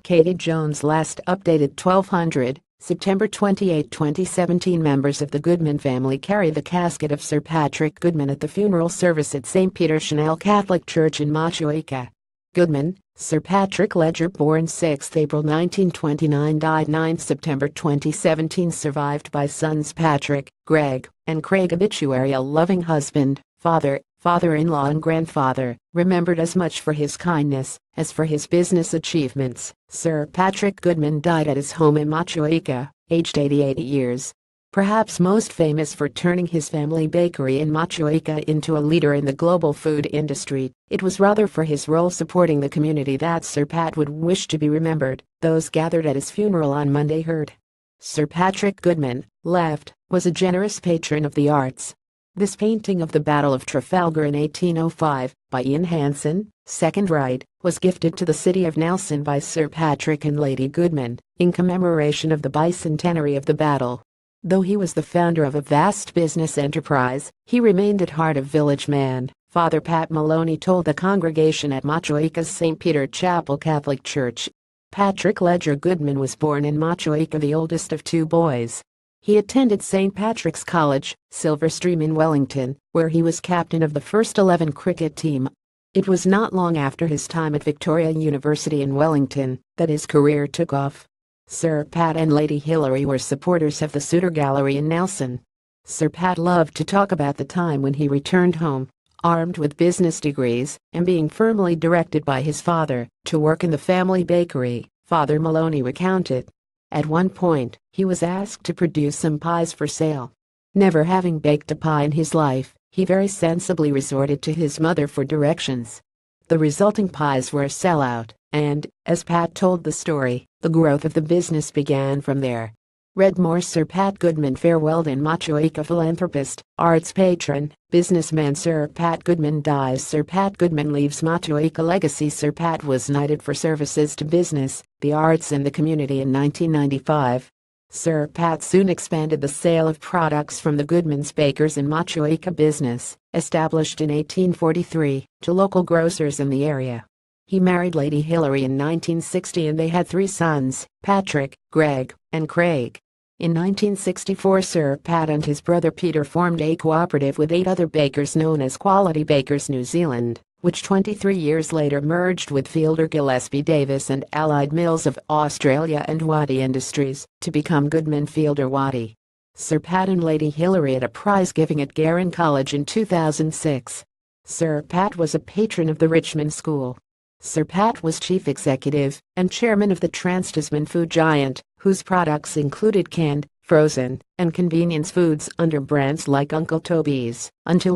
Katie Jones last updated 1200, September 28, 2017. Members of the Goodman family carry the casket of Sir Patrick Goodman at the funeral service at St. Peter Chanel Catholic Church in Motueka. Goodman, Sir Patrick Ledger, born 6 April 1929, died 9 September 2017, survived by sons Patrick, Greg, and Craig. Obituary: a loving husband, father, father-in-law and grandfather, remembered as much for his kindness as for his business achievements. Sir Patrick Goodman died at his home in Motueka, aged 88 years. Perhaps most famous for turning his family bakery in Motueka into a leader in the global food industry, it was rather for his role supporting the community that Sir Pat would wish to be remembered. Those gathered at his funeral on Monday heard. Sir Patrick Goodman, left, was a generous patron of the arts. This painting of the Battle of Trafalgar in 1805, by Ian Hansen, second right, was gifted to the city of Nelson by Sir Patrick and Lady Goodman, in commemoration of the bicentenary of the battle. Though he was the founder of a vast business enterprise, he remained at heart a village man, Father Pat Maloney told the congregation at Motueka's St. Peter Chapel Catholic Church. Patrick Ledger Goodman was born in Motueka, the oldest of two boys. He attended St. Patrick's College, Silverstream in Wellington, where he was captain of the first 11 cricket team. It was not long after his time at Victoria University in Wellington that his career took off. Sir Pat and Lady Hilary were supporters of the Suter Gallery in Nelson. Sir Pat loved to talk about the time when he returned home, armed with business degrees, and being firmly directed by his father to work in the family bakery. Father Maloney recounted. At one point, he was asked to produce some pies for sale. Never having baked a pie in his life, he very sensibly resorted to his mother for directions. The resulting pies were a sellout, and, as Pat told the story, the growth of the business began from there. Read more. Sir Pat Goodman farewelled in Motueka. Philanthropist, arts patron, businessman Sir Pat Goodman dies. Sir Pat Goodman leaves Motueka legacy. Sir Pat was knighted for services to business, the arts and the community in 1995. Sir Pat soon expanded the sale of products from the Goodman's Bakers in Motueka business, established in 1843, to local grocers in the area. He married Lady Hilary in 1960 and they had 3 sons, Patrick, Greg, and Craig. In 1964, Sir Pat and his brother Peter formed a cooperative with 8 other bakers known as Quality Bakers New Zealand, which 23 years later merged with Fielder Gillespie Davis and Allied Mills of Australia and Waddy Industries to become Goodman Fielder Waddy. Sir Pat and Lady Hilary at a prize giving at Garran College in 2006. Sir Pat was a patron of the Richmond School. Sir Pat was chief executive and chairman of the Trans-Tasman food giant, whose products included canned, frozen, and convenience foods under brands like Uncle Toby's, until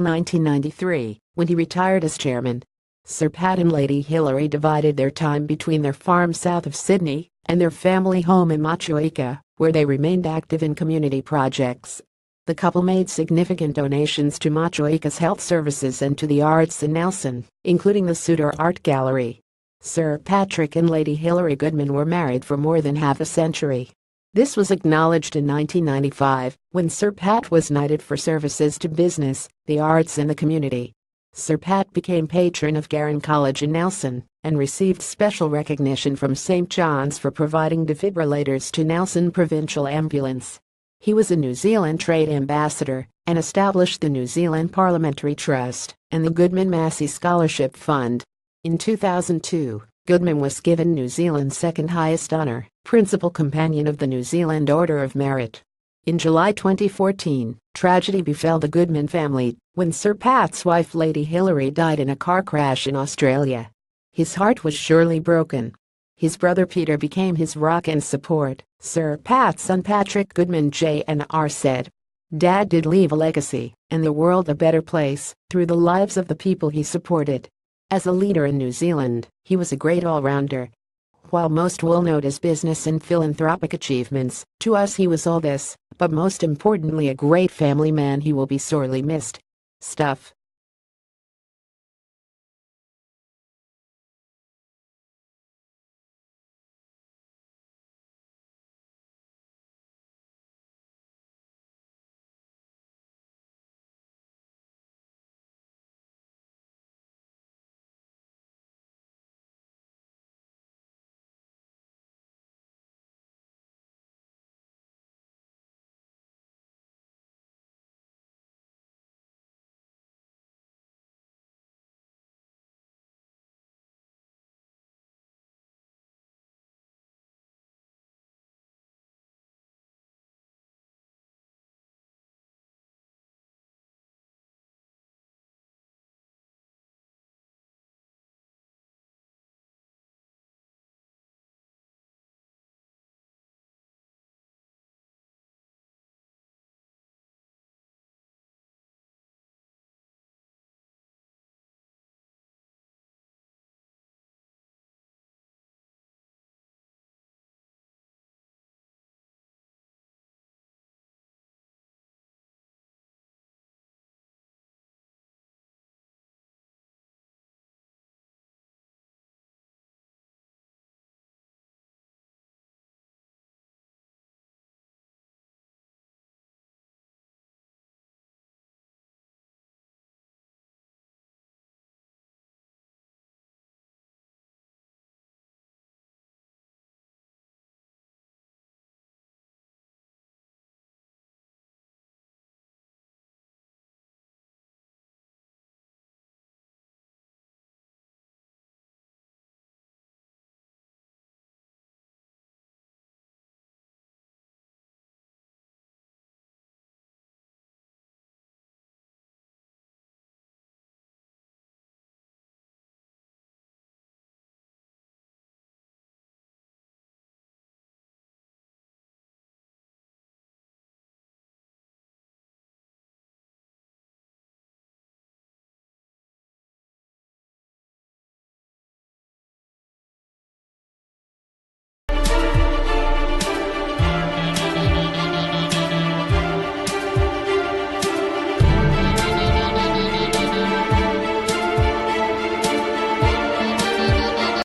1993, when he retired as chairman. Sir Pat and Lady Hilary divided their time between their farm south of Sydney and their family home in Motueka, where they remained active in community projects. The couple made significant donations to Motueka's health services and to the arts in Nelson, including the Suter Art Gallery. Sir Patrick and Lady Hilary Goodman were married for more than half a century. This was acknowledged in 1995, when Sir Pat was knighted for services to business, the arts and the community. Sir Pat became patron of Garran College in Nelson, and received special recognition from St. John's for providing defibrillators to Nelson Provincial Ambulance. He was a New Zealand trade ambassador, and established the New Zealand Parliamentary Trust and the Goodman Massey Scholarship Fund. In 2002, Goodman was given New Zealand's second highest honor, Principal Companion of the New Zealand Order of Merit. In July 2014, tragedy befell the Goodman family when Sir Pat's wife Lady Hilary died in a car crash in Australia. His heart was surely broken. His brother Peter became his rock and support. Sir Pat's son Patrick Goodman Jr. said, "Dad did leave a legacy, and the world a better place, through the lives of the people he supported. As a leader in New Zealand, he was a great all-rounder. While most will note his business and philanthropic achievements, to us he was all this, but most importantly a great family man. He will be sorely missed." Stuff.